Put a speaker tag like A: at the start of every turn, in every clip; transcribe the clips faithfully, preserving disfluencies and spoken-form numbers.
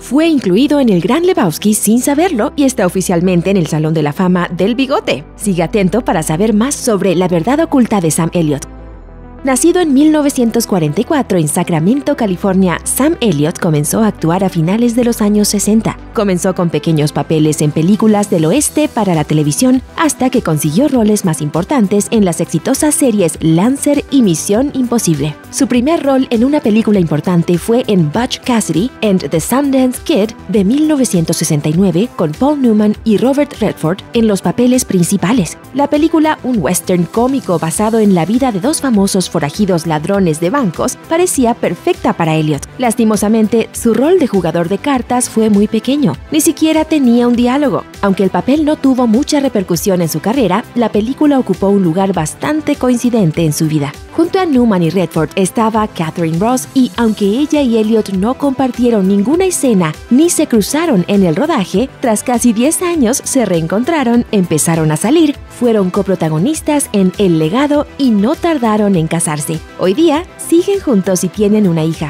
A: Fue incluido en el Gran Lebowski sin saberlo y está oficialmente en el Salón de la Fama del Bigote. Sigue atento para saber más sobre la verdad oculta de Sam Elliott. Nacido en mil novecientos cuarenta y cuatro en Sacramento, California, Sam Elliott comenzó a actuar a finales de los años sesenta. Comenzó con pequeños papeles en películas del oeste para la televisión hasta que consiguió roles más importantes en las exitosas series Lancer y Misión Imposible. Su primer rol en una película importante fue en Butch Cassidy and the Sundance Kid de mil novecientos sesenta y nueve con Paul Newman y Robert Redford en los papeles principales. La película, un western cómico basado en la vida de dos famosos forajidos ladrones de bancos, parecía perfecta para Elliott. Lastimosamente, su rol de jugador de cartas fue muy pequeño. Ni siquiera tenía un diálogo. Aunque el papel no tuvo mucha repercusión en su carrera, la película ocupó un lugar bastante coincidente en su vida. Junto a Newman y Redford estaba Catherine Ross y, aunque ella y Elliott no compartieron ninguna escena ni se cruzaron en el rodaje, tras casi diez años se reencontraron, empezaron a salir, fueron coprotagonistas en El legado y no tardaron en casarse. Hoy día siguen juntos y tienen una hija.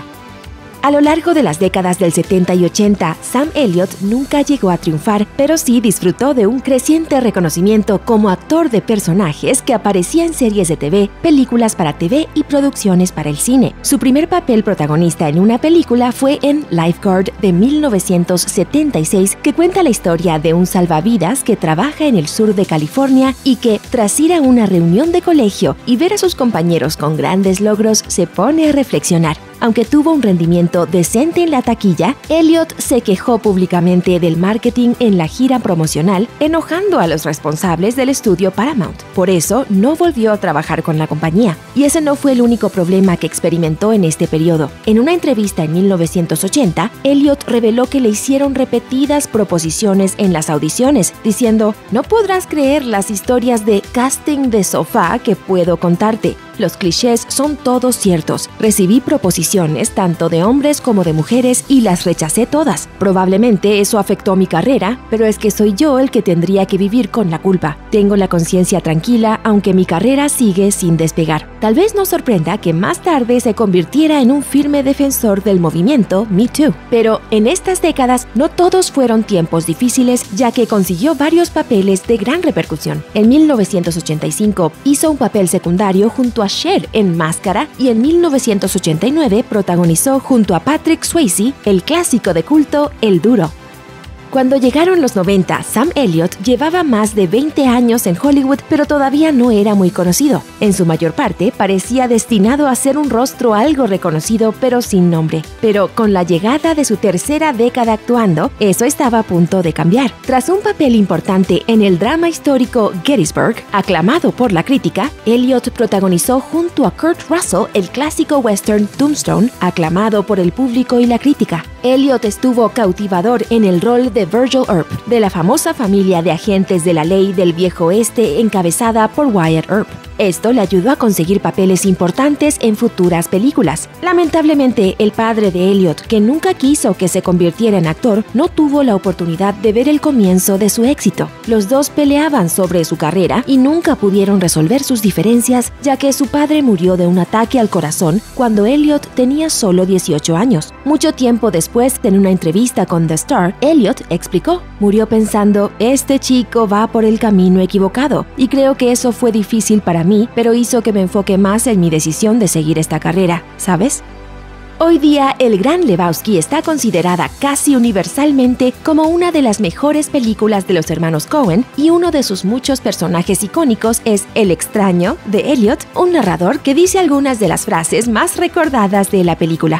A: A lo largo de las décadas del setenta y ochenta, Sam Elliott nunca llegó a triunfar, pero sí disfrutó de un creciente reconocimiento como actor de personajes que aparecía en series de T V, películas para T V y producciones para el cine. Su primer papel protagonista en una película fue en Lifeguard de mil novecientos setenta y seis, que cuenta la historia de un salvavidas que trabaja en el sur de California y que, tras ir a una reunión de colegio y ver a sus compañeros con grandes logros, se pone a reflexionar. Aunque tuvo un rendimiento decente en la taquilla, Elliott se quejó públicamente del marketing en la gira promocional, enojando a los responsables del estudio Paramount. Por eso, no volvió a trabajar con la compañía. Y ese no fue el único problema que experimentó en este periodo. En una entrevista en mil novecientos ochenta, Elliott reveló que le hicieron repetidas proposiciones en las audiciones, diciendo: "No podrás creer las historias de casting de sofá que puedo contarte. Los clichés son todos ciertos. Recibí proposiciones tanto de hombres como de mujeres y las rechacé todas. Probablemente eso afectó mi carrera, pero es que soy yo el que tendría que vivir con la culpa. Tengo la conciencia tranquila, aunque mi carrera sigue sin despegar". Tal vez nos sorprenda que más tarde se convirtiera en un firme defensor del movimiento Me Too. Pero en estas décadas no todos fueron tiempos difíciles, ya que consiguió varios papeles de gran repercusión. En mil novecientos ochenta y cinco hizo un papel secundario junto a Cher en Máscara y en mil novecientos ochenta y nueve protagonizó junto a Patrick Swayze el clásico de culto El Duro. Cuando llegaron los noventa, Sam Elliott llevaba más de veinte años en Hollywood, pero todavía no era muy conocido. En su mayor parte, parecía destinado a ser un rostro algo reconocido, pero sin nombre. Pero con la llegada de su tercera década actuando, eso estaba a punto de cambiar. Tras un papel importante en el drama histórico Gettysburg, aclamado por la crítica, Elliott protagonizó junto a Kurt Russell el clásico western Tombstone, aclamado por el público y la crítica. Elliott estuvo cautivador en el rol de Virgil Earp, de la famosa familia de agentes de la ley del Viejo Oeste encabezada por Wyatt Earp. Esto le ayudó a conseguir papeles importantes en futuras películas. Lamentablemente, el padre de Elliott, que nunca quiso que se convirtiera en actor, no tuvo la oportunidad de ver el comienzo de su éxito. Los dos peleaban sobre su carrera y nunca pudieron resolver sus diferencias, ya que su padre murió de un ataque al corazón cuando Elliott tenía solo dieciocho años. Mucho tiempo después, en una entrevista con The Star, Elliott explicó: "Murió pensando, este chico va por el camino equivocado, y creo que eso fue difícil para mí, pero hizo que me enfoque más en mi decisión de seguir esta carrera, ¿sabes?". Hoy día, El Gran Lebowski está considerada casi universalmente como una de las mejores películas de los hermanos Coen, y uno de sus muchos personajes icónicos es el extraño de Elliott, un narrador que dice algunas de las frases más recordadas de la película.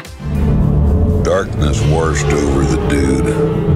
B: Darkness washed over the dude,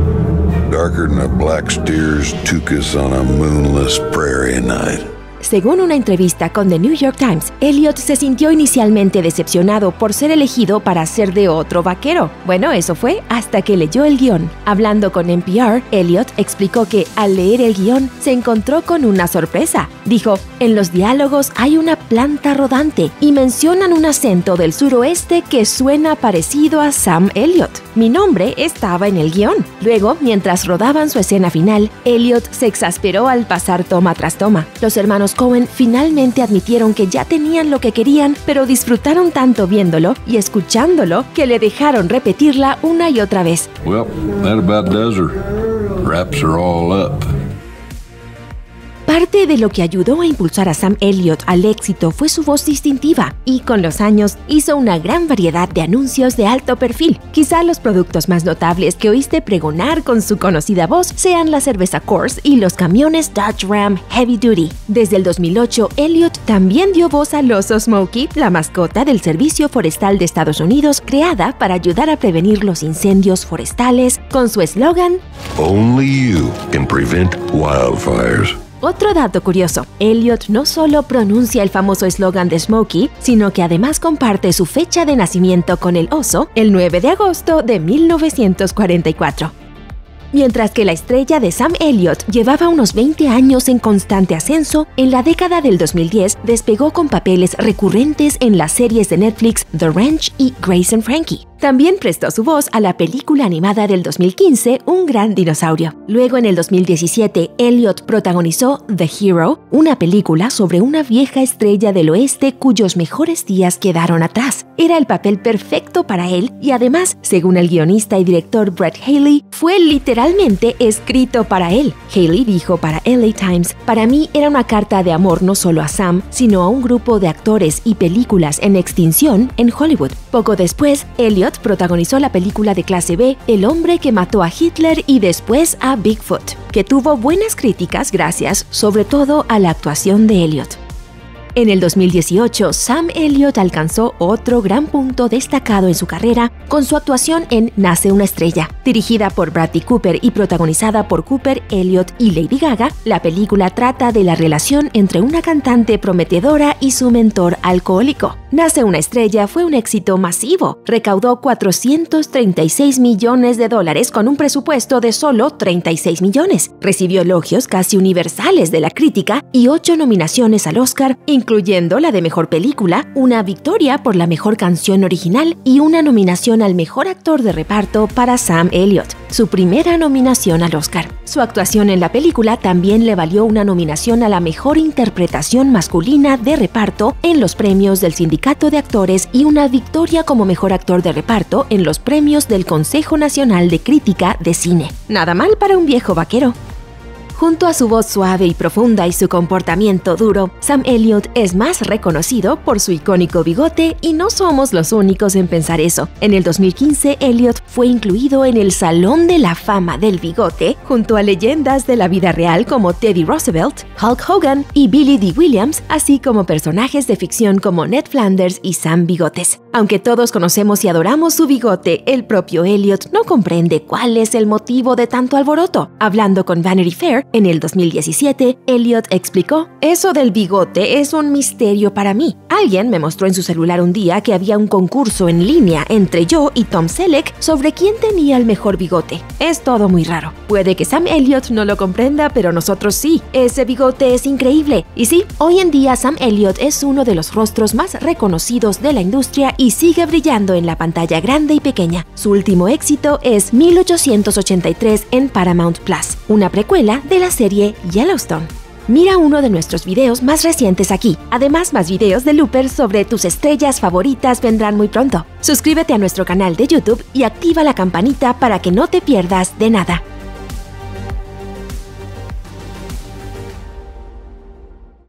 B: darker than a black steer's tuchus on a moonless prairie night.
A: Según una entrevista con The New York Times, Elliott se sintió inicialmente decepcionado por ser elegido para ser de otro vaquero. Bueno, eso fue hasta que leyó el guión. Hablando con N P R, Elliott explicó que al leer el guión se encontró con una sorpresa. Dijo: "En los diálogos hay una planta rodante y mencionan un acento del suroeste que suena parecido a Sam Elliott. Mi nombre estaba en el guión". Luego, mientras rodaban su escena final, Elliott se exasperó al pasar toma tras toma. Los hermanos hermanos Coen finalmente admitieron que ya tenían lo que querían, pero disfrutaron tanto viéndolo y escuchándolo que le dejaron repetirla una y otra vez.
B: Well, that about does her. Wraps are all up.
A: Parte de lo que ayudó a impulsar a Sam Elliott al éxito fue su voz distintiva y con los años hizo una gran variedad de anuncios de alto perfil. Quizá los productos más notables que oíste pregonar con su conocida voz sean la cerveza Coors y los camiones Dodge Ram Heavy Duty. Desde el dos mil ocho, Elliott también dio voz al oso Smokey, la mascota del Servicio Forestal de Estados Unidos, creada para ayudar a prevenir los incendios forestales, con su eslogan
B: Only you can prevent wildfires.
A: Otro dato curioso, Elliott no solo pronuncia el famoso eslogan de Smokey, sino que además comparte su fecha de nacimiento con el oso, el nueve de agosto de mil novecientos cuarenta y cuatro. Mientras que la estrella de Sam Elliott llevaba unos veinte años en constante ascenso, en la década del dos mil diez despegó con papeles recurrentes en las series de Netflix The Ranch y Grace and Frankie. También prestó su voz a la película animada del dos mil quince, Un gran dinosaurio. Luego, en el dos mil diecisiete, Elliott protagonizó The Hero, una película sobre una vieja estrella del oeste cuyos mejores días quedaron atrás. Era el papel perfecto para él y además, según el guionista y director Brett Haley, fue literalmente escrito para él. Haley dijo para L A Times, «Para mí era una carta de amor no solo a Sam, sino a un grupo de actores y películas en extinción en Hollywood». Poco después, Elliott protagonizó la película de clase B El hombre que mató a Hitler y después a Bigfoot, que tuvo buenas críticas gracias sobre todo a la actuación de Elliott. En el dos mil dieciocho, Sam Elliott alcanzó otro gran punto destacado en su carrera con su actuación en Nace una estrella. Dirigida por Bradley Cooper y protagonizada por Cooper, Elliott y Lady Gaga, la película trata de la relación entre una cantante prometedora y su mentor alcohólico. Nace una estrella fue un éxito masivo. Recaudó cuatrocientos treinta y seis millones de dólares con un presupuesto de solo treinta y seis millones. Recibió elogios casi universales de la crítica y ocho nominaciones al Oscar, incluyendo la de Mejor Película, una victoria por la Mejor Canción Original y una nominación al Mejor Actor de Reparto para Sam Elliott, su primera nominación al Oscar. Su actuación en la película también le valió una nominación a la Mejor Interpretación Masculina de Reparto en los premios del Sindicato de Actores y una victoria como Mejor Actor de Reparto en los premios del Consejo Nacional de Crítica de Cine. Nada mal para un viejo vaquero. Junto a su voz suave y profunda y su comportamiento duro, Sam Elliott es más reconocido por su icónico bigote y no somos los únicos en pensar eso. En el dos mil quince, Elliott fue incluido en el Salón de la Fama del Bigote junto a leyendas de la vida real como Teddy Roosevelt, Hulk Hogan y Billy Dee Williams, así como personajes de ficción como Ned Flanders y Sam Bigotes. Aunque todos conocemos y adoramos su bigote, el propio Elliott no comprende cuál es el motivo de tanto alboroto. Hablando con Vanity Fair, en el dos mil diecisiete, Elliott explicó, «Eso del bigote es un misterio para mí. Alguien me mostró en su celular un día que había un concurso en línea entre yo y Tom Selleck sobre quién tenía el mejor bigote. Es todo muy raro. Puede que Sam Elliott no lo comprenda, pero nosotros sí. Ese bigote es increíble». Y sí, hoy en día Sam Elliott es uno de los rostros más reconocidos de la industria y sigue brillando en la pantalla grande y pequeña. Su último éxito es mil ochocientos ochenta y tres en Paramount Plus, una precuela de la serie Yellowstone. Mira uno de nuestros videos más recientes aquí. Además, más videos de Looper sobre tus estrellas favoritas vendrán muy pronto. Suscríbete a nuestro canal de YouTube y activa la campanita para que no te pierdas de nada.